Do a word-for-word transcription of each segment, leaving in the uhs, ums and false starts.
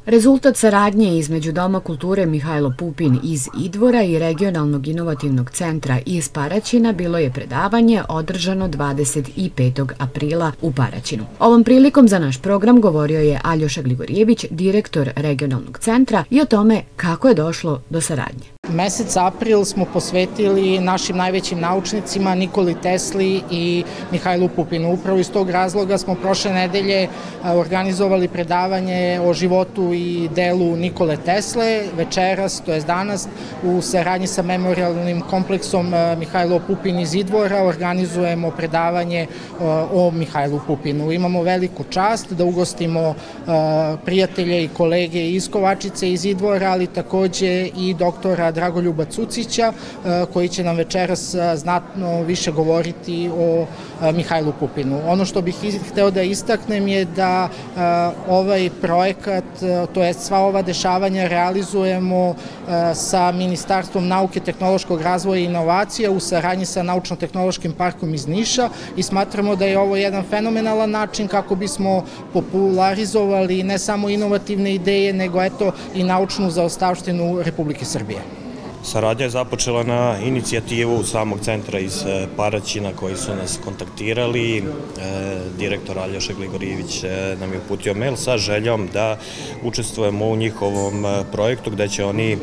Rezultat saradnje između Doma kulture Mihajlo Pupin iz Idvora i Regionalnog inovativnog centra iz Paraćina bilo je predavanje održano dvadeset petog aprila u Paraćinu. Ovom prilikom za naš program govorio je Aljoša Gligorijević, direktor Regionalnog centra, i o tome kako je došlo do saradnje. Mesec april smo posvetili našim najvećim naučnicima Nikoli Tesli i Mihajlu Pupinu. Upravo iz tog razloga smo prošle nedelje organizovali predavanje o životu i delu Nikole Tesle. Večeras, to je danas, u saradnji sa memorialnim kompleksom Mihajlo Pupin iz Idvora organizujemo predavanje o Mihajlu Pupinu. Imamo veliku čast da ugostimo prijatelje i kolege iz Kovačice, iz Idvora, ali takođe i doktora Dragoljuba Cucića, koji će nam večeras znatno više govoriti o Mihajlu Pupinu. Ono što bih hteo da istaknem je da ovaj projekat, to je sva ova dešavanja, realizujemo sa Ministarstvom nauke, tehnološkog razvoja i inovacija u saradnji sa Naučno-tehnološkim parkom iz Niša i smatramo da je ovo jedan fenomenalan način kako bismo popularizovali ne samo inovativne ideje, nego eto i naučnu zaostavštinu Republike Srbije. Saradnja je započela na inicijativu samog centra iz Paraćina koji su nas kontaktirali. Direktor Aljoša Gligorijević nam je uputio mail sa željom da učestvujemo u njihovom projektu gde će oni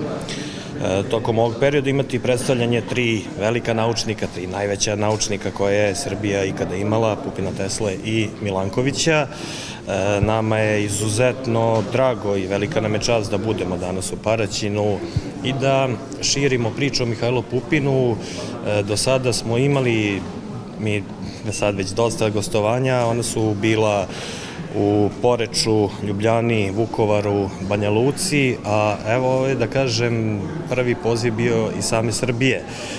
tokom ovog perioda imati predstavljanje tri velika naučnika, tri najveća naučnika koje je Srbija ikada imala, Pupina, Tesle i Milankovića. Nama je izuzetno drago i velika nam je čast da budemo danas u Paraćinu i da širimo priču o Mihajlu Pupinu. Do sada smo imali, mi sad već dosta gostovanja, ona su bila u Poreču, Ljubljani, Vukovaru, Banja Luci, a evo ovo je, da kažem, prvi poziv bio i same Srbije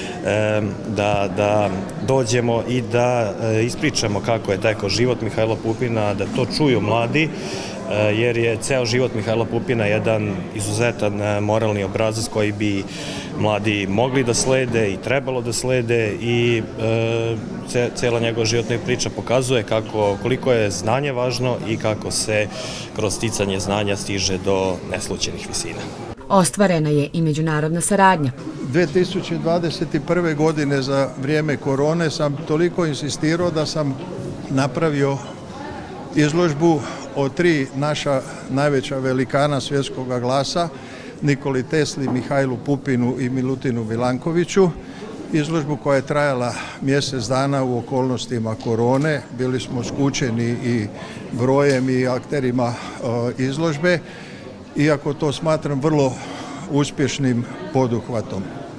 da, da dođemo i da ispričamo kako je tekao život Mihajla Pupina, da to čuju mladi, jer je ceo život Mihajla Pupina jedan izuzetan moralni obrazac koji bi mladi mogli da slede i trebalo da slede i cela njegova životna priča pokazuje kako, koliko je znanje važno i kako se kroz sticanje znanja stiže do neslućenih visina. Ostvarena je i međunarodna saradnja. dve tisuće dvadeset prve. godine za vrijeme korone sam toliko insistirao da sam napravio izložbu o tri naša najveća velikana svjetskog glasa, Nikoli Tesli, Mihajlu Pupinu i Milutinu Milankoviću. Izložbu koja je trajala mjesec dana u okolnostima korone. Bili smo skučeni i brojem i akterima izložbe, iako to smatram vrlo uspješnim poduhvatom.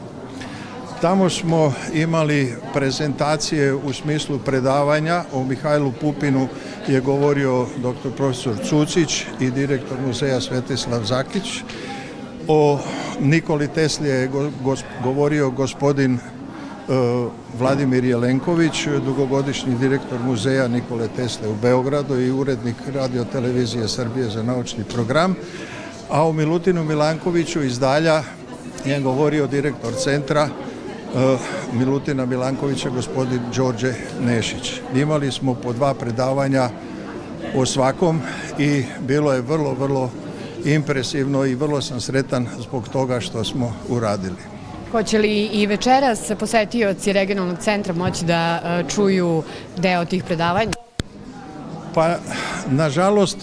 Tamo smo imali prezentacije u smislu predavanja. O Mihajlu Pupinu je govorio doktor profesor Cucić i direktor muzeja Svetislav Zakić. O Nikoli Tesli je govorio gospodin Vladimir Jelenković, dugogodišnji direktor muzeja Nikole Tesle u Beogradu i urednik Radio-televizije Srbije za naučni program. A o Milutinu Milankoviću iz Dalja je govorio direktor centra Milutina Milankovića, gospodin Đorđe Nešić. Imali smo po dva predavanja o svakom i bilo je vrlo, vrlo impresivno i vrlo sam sretan zbog toga što smo uradili. Hoće li i večeras posetioci regionalnog centra moći da čuju deo tih predavanja? Pa, nažalost,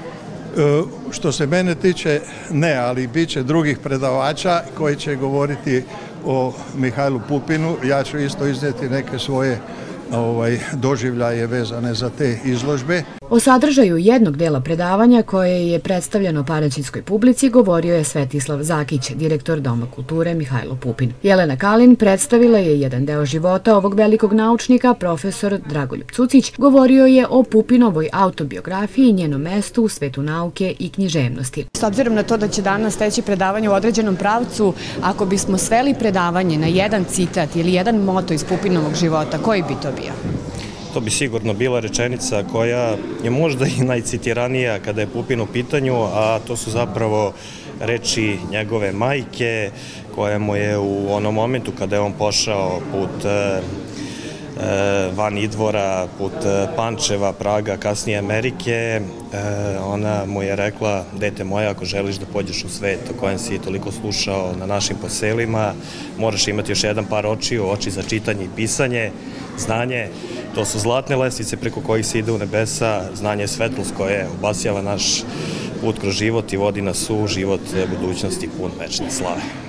što se mene tiče, ne, ali bit će drugih predavača koji će govoriti o Mihajlu Pupinu. Ja ću isto iznijeti neke svoje doživljaje vezane za te izložbe. O sadržaju jednog dela predavanja koje je predstavljeno paraćinskoj publici govorio je Svetislav Zakić, direktor Doma kulture Mihajlo Pupin. Jelena Kalin predstavila je jedan deo života ovog velikog naučnika, profesor Dragoljub Cucić govorio je o Pupinovoj autobiografiji i njenom mestu u svetu nauke i književnosti. S obzirom na to da će danas teći predavanje u određenom pravcu, ako bismo sveli predavanje na jedan citat ili jedan moto iz Pupinovog života, koji bi to bio? To bi sigurno bila rečenica koja je možda i najcitiranija kada je Pupin u pitanju, a to su zapravo reči njegove majke koja mu je u onom momentu kada je on pošao put van Idvora, put Pančeva, Praga, kasnije Amerike. Ona mu je rekla, dete moje, ako želiš da pođeš u svet o kojem si toliko slušao na našim poselima, moraš imati još jedan par očiju, oči za čitanje i pisanje, znanje. To su zlatne lestvice preko kojih se ide u nebesa, znanje je svetlost koje obasjava naš put kroz život i vodi nas u život budućnosti pun večne slave.